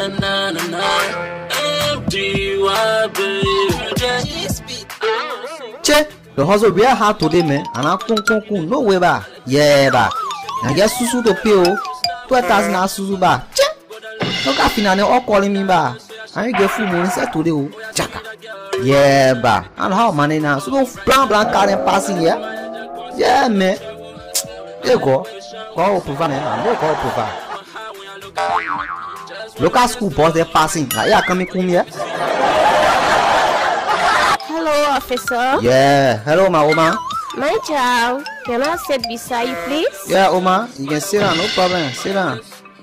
Che, the hustle we are hard today, man. And I come, no way ba. Yeah, ba. I guess Susu to pay 2,000 Susu ba. Che, look at Finane all calling me ba. I get full money set today, Chaka. Yeah, ba. And how money now? So no blank car and passing here. Yeah, man. There you go. Call provide, no call provide. Local school boss they're passing. Yeah, come here. Hello, officer. Yeah, hello, my Oma. My child, can I sit beside you, please? Yeah, Oma, you can sit down, no problem. Sit down.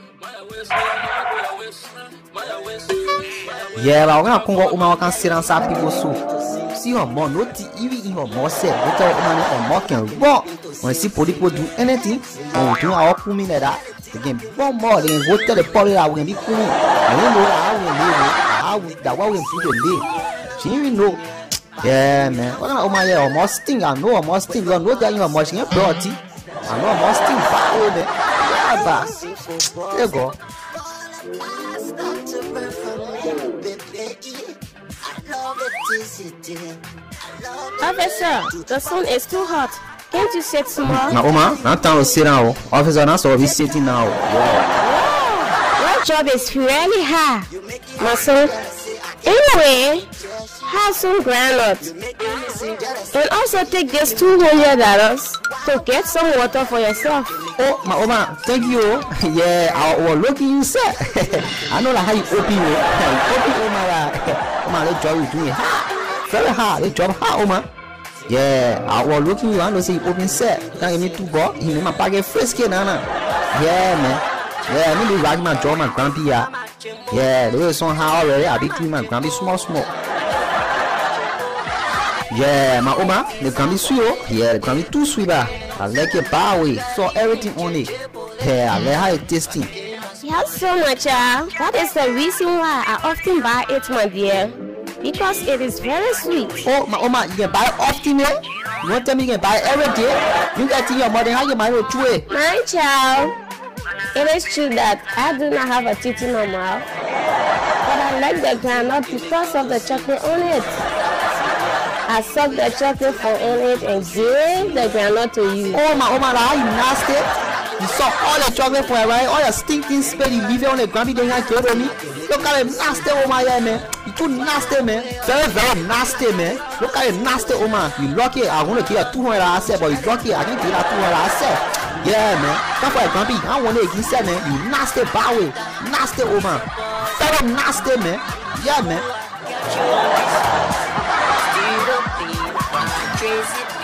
Yeah, but I'm gonna come over Oma. I can sit down, some people so. See her more, no tea, even in her more said. They tell Oma or more can walk. When see people do anything, when we do our pumi like that. Again, one more, then go tell the police that we're going to be cool. I don't know how we that what we do the day. She even know. Yeah, man. What am I almost sting? I know almost sting. I know that you are much in dirty. I know almost sting. Yeah, but there you go. Officer, the sun is too hot. Can't you sit small? Now, Oma, not time to sit down. Officer, not so we sitting now. Wow. Your job is really hard, my son. Anyway, have some granules. And also take this $200 to get some water for yourself. Oh, my Oma, thank you. Yeah, I was looking you, sir. I know how you open it. Open Oma, let's job you doing it. Very hard, let's job hard, Oma. Yeah, I was looking you. I know say you open set. Can you give me $2? You know my packet frisky, nana. Yeah, man. Yeah, I need to rag my jaw, my grumpy. Yeah, there is somehow already. I be doing my grumpy small. Yeah, my Oma, the grumpy sweet. Yeah, the grumpy too sweet. I like your bar way. So everything on it. Yeah, I like how it tasting. Yes, so much. That is the reason why I often buy it, my dear. Because it is very sweet. Oh, my Oma, you can buy it often, eh? You want to tell me you can buy it every day? You get in your mother, how you might know to it? My child, it is true that I do not have a teeth in my mouth. But I like the granite because of the chocolate on it. I suck the chocolate from on it and give the granite to you. Oh, my Oma, how you nasty? You saw all the chocolate for it, right? All your stinking spell you leave it on the ground, you don't have to me. Look at it, nasty, Oma, yeah, man. You too nasty, man. Very, very nasty, man. Look at it, nasty, Oma. You lucky, I want to give you $200, but you lucky, I can give you $200. Yeah, man. That's why I can't I want to give you, man. You nasty, Bowie. Nasty, Oma. Very nasty, man. Yeah, man.